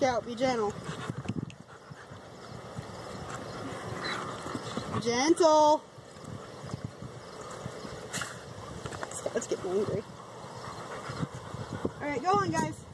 Scout, be gentle. Gentle. Scout's getting angry. Alright, go on, guys.